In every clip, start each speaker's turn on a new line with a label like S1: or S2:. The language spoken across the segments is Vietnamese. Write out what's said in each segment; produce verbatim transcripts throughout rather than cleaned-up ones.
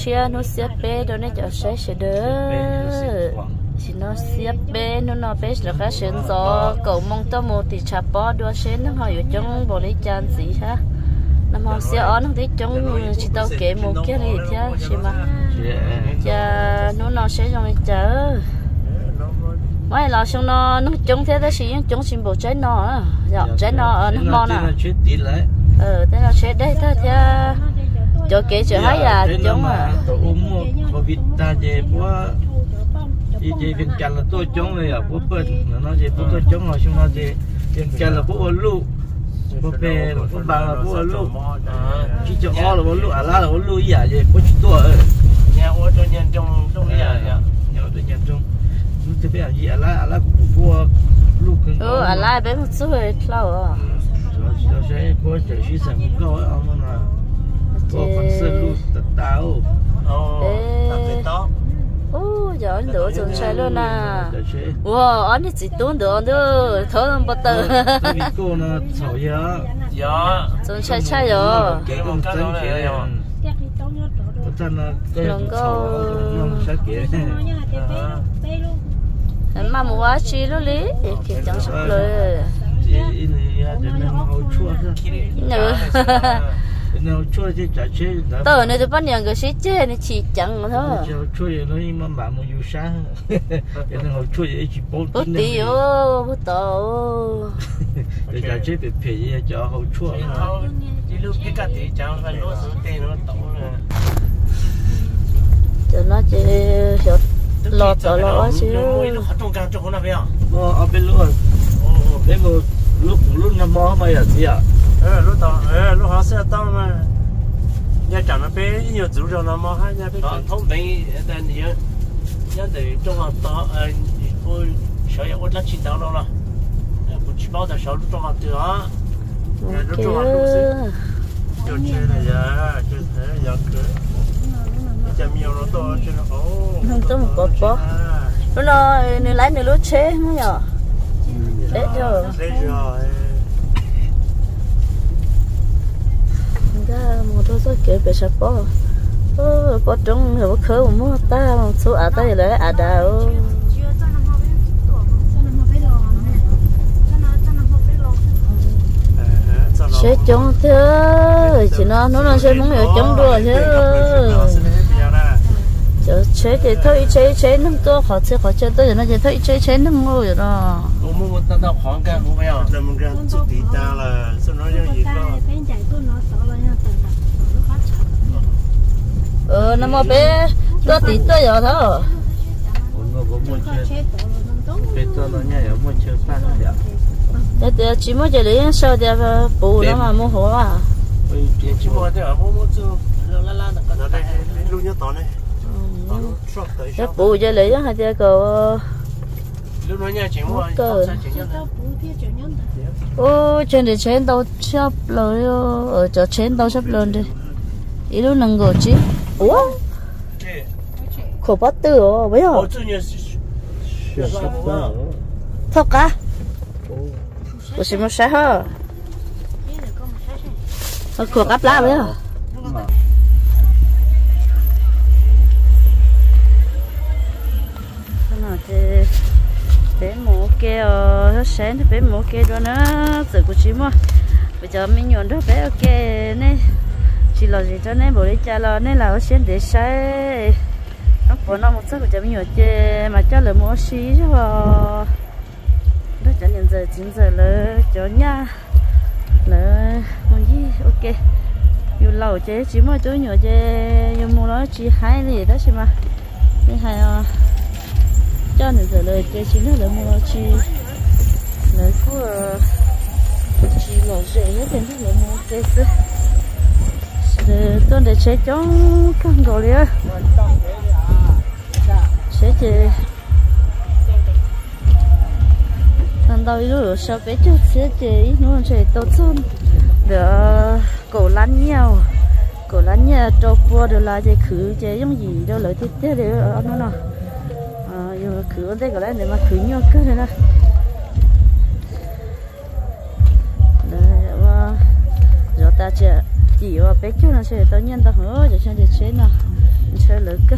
S1: chia nó xếp bé đó nên cho sẽ sẽ đỡ chỉ nó xếp bé nó nó bé là cái chuyện do cậu mong tao một thì chả bỏ đua xén nó hỏi ở trong bộ lấy chăn gì ha nó mong xe on nó thấy trong chỉ tao kể một cái này chứ chị mà cha nó nó sẽ trong chợ mấy là xong nó nó trúng thế đó chỉ trúng xin bộ trái nó dạ trái nó nó ngon à ờ thế là sẽ đây ta cha cho kể cho hay là trúng à
S2: covid ta về quá đi về bên cạnh là tôi trúng rồi à bố bên nó về bố tôi trúng rồi xong nó về bên cạnh là bố ở lũ bố về bố bằng là bố ở lũ chỉ cho o là bố lũ à la là bố lũ gì à về bố chỉ tôi
S3: nhà ô cho nhân trong trong cái nhà
S2: nhà tôi nhân trong lúc thế bây giờ gì à la à la của bố lũ cưng
S1: ừ à la bé một số người lâu à
S2: rồi sẽ bố trở suy sản cũng có ông mà bố còn sơn lũ tật táo
S3: ồ to
S1: ô giờ anh đổ dùng chơi luôn à wow anh ấy chỉ tốn được nữa thôi không bắt đầu
S2: cô nó xấu giờ
S3: giờ
S1: dùng chơi chơi rồi
S2: cái con chân kia chân nó cái xấu nó kia
S1: mà mua quá chi luôn đi thì chẳng sắp lời nữa
S2: nó chua chứ chả chế
S1: tớ này tôi bắt nhận cái xí chế này chỉ chẳng thôi
S2: chua vậy nó nhưng mà bạn muốn yêu sáng cho nên họ chua vậy chỉ bốn
S1: bút tí ô bút tổ
S2: để chả chế bị phì cho họ chua
S3: đi lúc cái cái thì chẳng phải lúc số tiền nó tổng
S1: cho nó chỉ hiểu lọt rồi lọt chứ
S3: trong càng trong nào vậy
S2: ở bên luôn bên một lúc lúc năm mò mà gì à
S3: ờ lúc đó ờ lúc họ sẽ tao mà nhà chẳng nó bé nhiều chủ rồi nó mà hai nhà bé thông tin tại vì nhà để trong họ to ờ tôi sợ là tôi chỉ tao đâu là tôi chỉ bảo là sợ lúc trong họ từ á lúc trong họ lúc gì chơi chơi này giờ chơi thế giờ cứ chơi nhiều nó to chơi nó ô
S1: không có một bó bó nó nói nếu lấy nếu lúc chế nó nhở đấy rồi
S3: đấy rồi
S1: cái một đôi số kể về sắp bó ơ bó trống rồi bó khơi một mua ta một số à ta vậy đấy à đào sẽ trống thế chỉ nó nó nó sẽ muốn hiểu trống đùa chứ chờ chế thì thôi chế chế nó to khó chế khó chế tới nó chỉ thôi chế chế nó ngu rồi đó
S3: mua một tao tao khoáng cái không phải à là một cái chút tí ta là sao nói như gì đó
S1: ờ nó mà bé có tí tới rồi thôi để để chỉ mới chỉ lấy sao để bù nó mà mua hồ à
S3: chỉ mua để ở mua mua chứ la la nó đây luôn nhớ tao này
S1: để bù cho lấy hai tia cầu
S3: lúc nói nhà chỉ mua
S1: ô trên để trên tàu sắp rồi ở chỗ trên tàu sắp lên đi ý lúc nâng gỗ chứ ủa khổ bắt tử rồi bây giờ thật cả có gì mà sai hả khổ cắp lá bây giờ thì bé mổ kia nó sáng thì bé mổ kia đó nó tự của chị mà bây giờ mình nhổn đó bé ok nè chỉ là gì cho nên bố đi cha lo nên là nó sáng để sáng nó bỏ nó một số của mình nhổn chơi mà cho là mổ xí chứ mà đó cho nên giờ chín giờ là cho nha là muốn gì ok yêu lâu chơi chỉ mà tôi nhổn chơi yêu mua nó chỉ hai gì đó chứ mà cái hai cho nên giờ lời chơi chỉ là mua chi lời của chỉ là dễ nhất thì là mua cái gì tôi để chơi trong con gò liền sẽ chơi lần đầu rồi sao bé chút sẽ chơi nó chơi tốt hơn được cổ lăn nhau cổ lăn nhau cho qua được là chơi khử chơi giống gì đâu lợi thế thế để nó nào giờ khử đây có lẽ để mà khử nhau cái này nè rồi ta chơi chỉ vào bé chú nó sẽ tự nhiên ta hứa cho xem được chế nào chơi lực cơ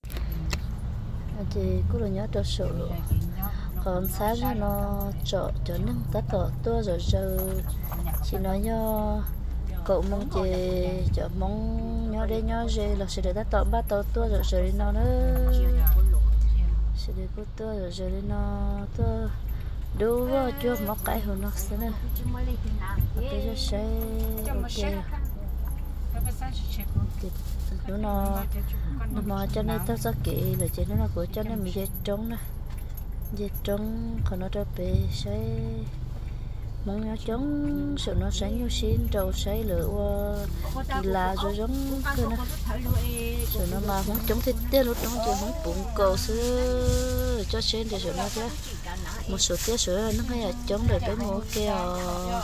S1: thì cũng là nhớ cho sự còn sáng ra nó chợ cho nên tất cả tôi rồi giờ chỉ nói nhớ cậu mong chị chợ mong nhớ đây nhớ gì là sẽ để ta tọt ba tàu tôi rồi giờ đi nó nữa sẽ để cô tôi rồi giờ đi nó tôi đủ chưa móc cái hồ nó sẽ nữa cái cho sẽ ok nó nó mà cho nên tao sẽ kỹ là chỉ nó của cho nên mình dây trống nè dây trống còn nó cho bé sẽ mong nó trống sự nó sẽ như xin trâu sẽ lựa thì là rồi giống cái nè sự nó mà không trống thì tiếc lúc trống thì không bụng cầu xưa cho xin thì sự nó chứ một số tiếc sữa nó hay là trống để bé mua keo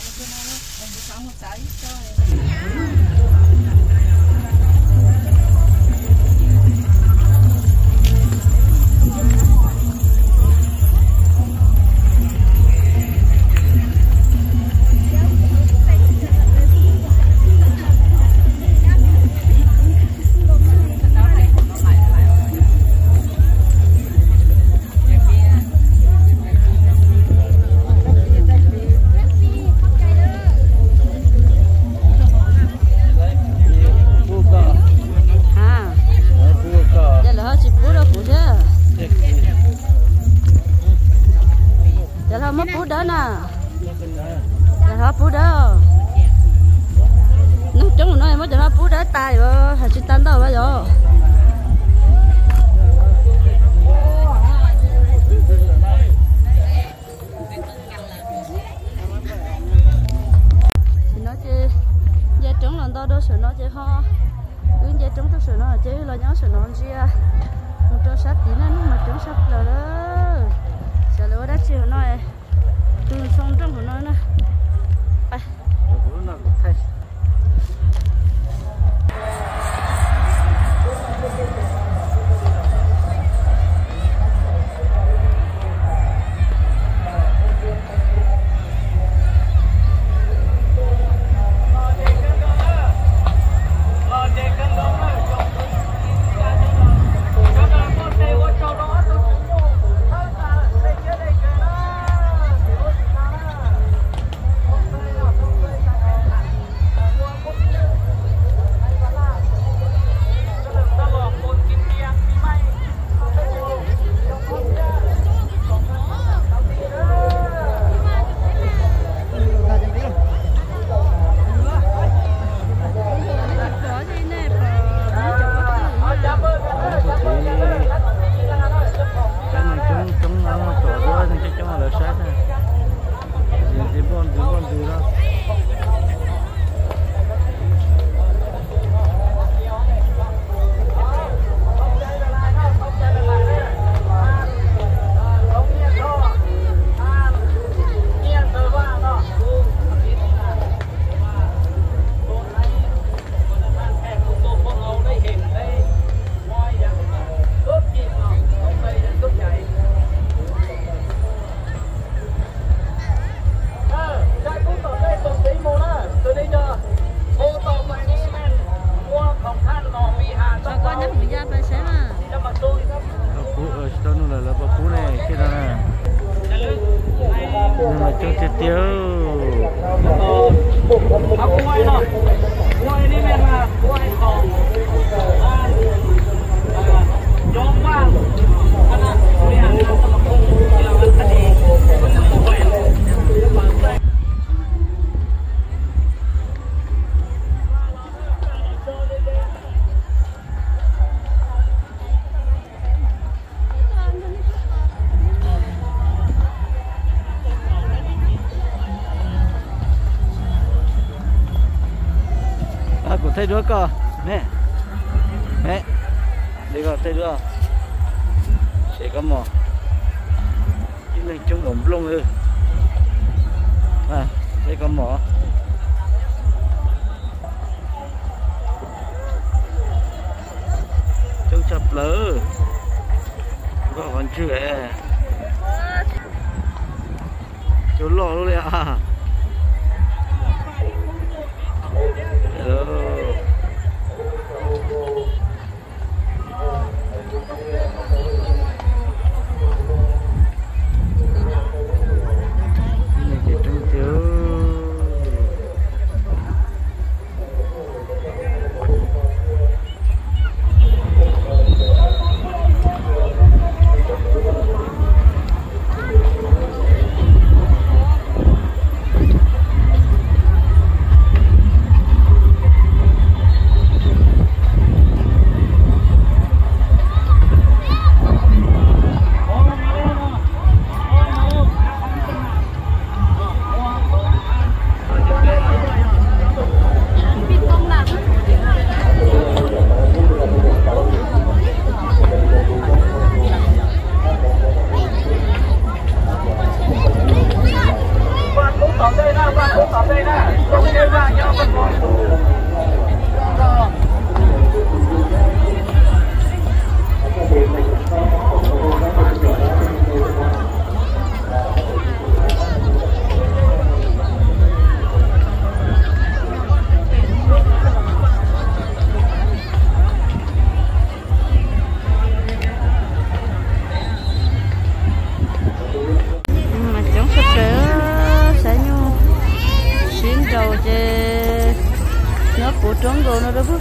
S2: thấy đứa cơ nè nè đây có thấy đứa sẽ có mỏ cái này trong ống lông ư à đây có mỏ trong chập lỡ có còn chưa chỗ lò luôn đấy à. Hello.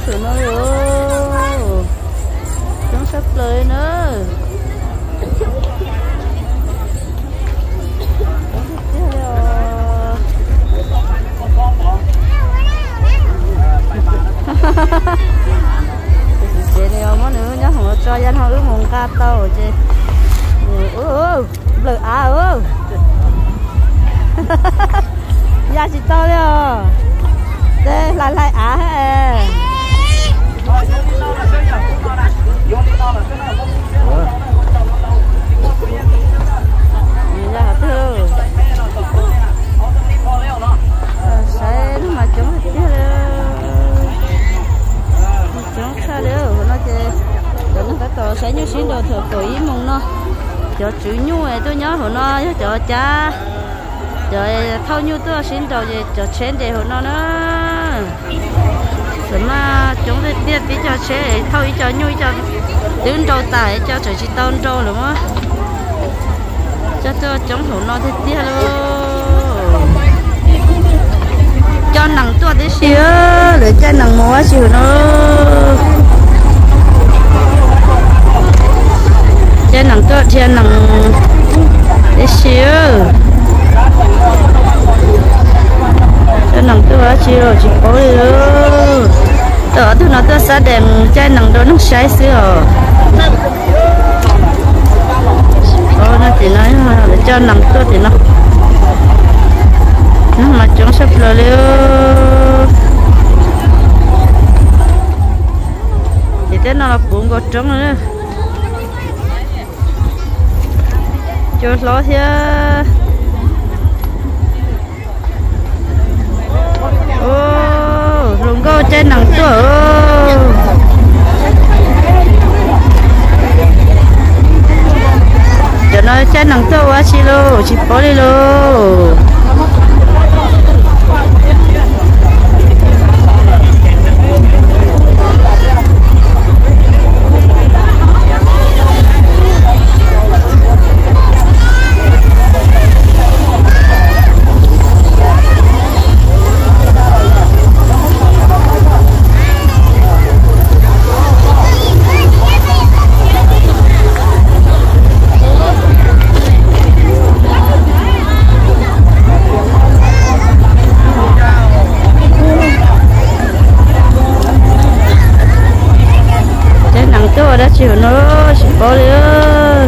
S1: thử nó rồi chúng sắp lời nữa chị này ông nữa nhá không cho dân họ ước mong ca tàu chị ơ lỡ à ơ ya chị tao đấy đây lại lại á hết ra thưa sẽ mà chúng chúng sao nữa nó chơi nó cái tàu sẽ như xin đồ thừa tuổi mong nó cho chữ nhu ấy tôi nhớ của nó cho cha rồi thâu nhu tôi xin đồ gì cho chén để của nó nữa rồi mà chúng tôi biết biết cho chén thâu cho nhu cho đứng trâu tài cho trời chỉ tôn trâu đúng không cho tôi chống của nó thì tiếc luôn cho nặng tua tí xíu để cho nặng múa xíu nó cho nặng tua cho nặng tí xíu cho nặng tua xíu rồi chỉ có đi luôn đó thứ nó tua xa đèn cho nặng đó nó sai xíu đó nó chỉ nói để cho nặng tua thì nó nó mà chúng sắp rồi luôn thì thế nó là cuốn gọt trống nữa cho lo thì ô rồng go trên nắng tuổi cho nó trên nắng tuổi quá chi lô chỉ bỏ đi lô đã chịu nó chỉ có nữa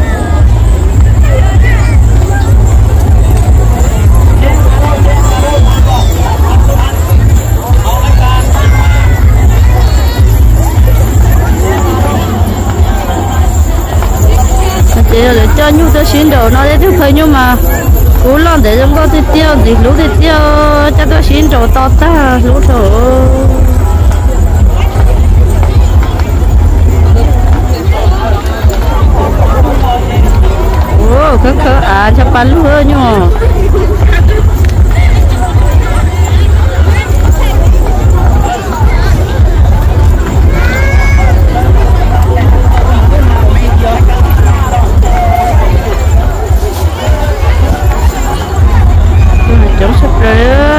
S1: chỉ là cho nhu tôi xin đồ nó để tôi thấy nhưng mà cú lon để trong có tôi tiêu thì lú thì tiêu cho tôi xin đồ to ta lú thổ ô khớ khớ à cho bán luôn nhỉ chống sập rồi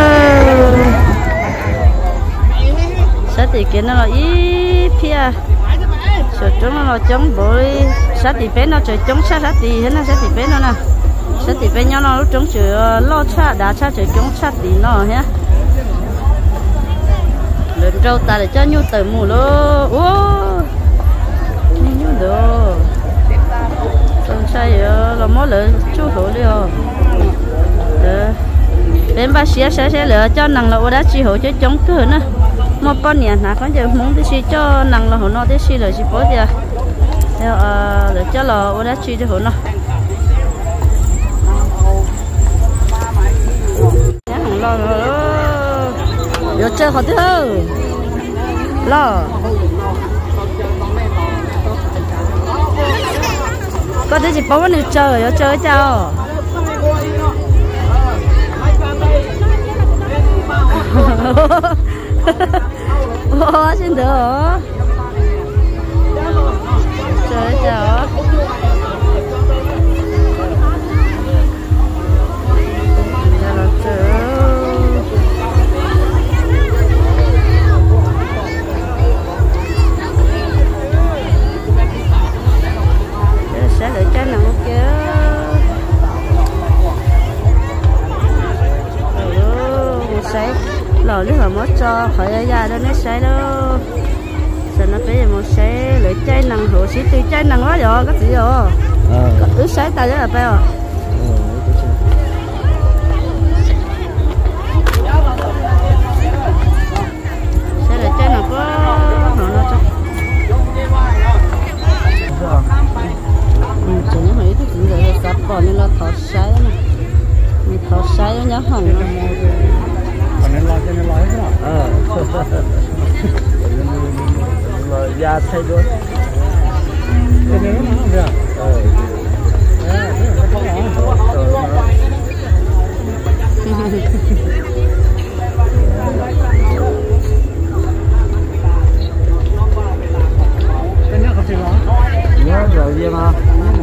S1: sát thì kia nó là ít pia sợ chống nó là chống bội sát thì bé nó chơi chống sát sát thì thế nào sát thì bé nó nè sát thì bé nhau nó chống chơi lo sát đá sát chơi chống sát thì nó nhá lên trâu ta để cho nhu từ mù lô ô nhu đồ không sai rồi là mỗi lần chú hổ đi rồi đến ba xía sẽ sẽ lựa cho năng là đã chỉ hỗ trợ chống cửa nữa một con nhện hả có giờ muốn thì cho năng là hỗ nó thì xí là chỉ có gì theo lựa cho là đã chỉ cho hỗ nó nhá lo rồi chơi họ thứ lo có thể chỉ bảo vấn được chơi rồi chơi chào ô xin được trời chào cho khỏi ra đó nó sai đâu sao nó bây giờ một sai lấy trái nặng hồ xí tươi trái nặng quá rồi cái gì rồi ứ sai tay đó là phải không sai lấy trái nặng quá nó nó cho chúng nó thấy cái gì rồi sắp còn nên là thọ sai này mình thọ sai nó nhớ hỏng
S3: còn nên lo cho nên lo hết rồi
S2: ờ da thay đổi
S3: cái này nó không được
S2: ờ
S3: cái này có gì đó
S2: nhớ rồi gì mà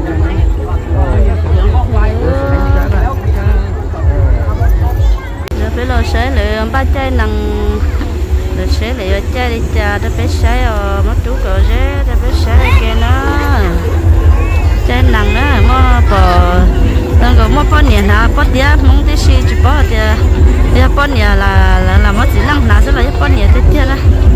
S1: bây giờ sẽ lại ba chai nặng rồi sẽ lại chai đi trà để bé sấy ở mất chú cỡ dễ để bé sấy kia nó chai nặng đó mà bỏ đang có mất bao nhiêu na bao nhiêu mong tí xí chỉ bỏ thì thì bao nhiêu là là là mất chỉ lăng na sẽ là bao nhiêu tí kia đó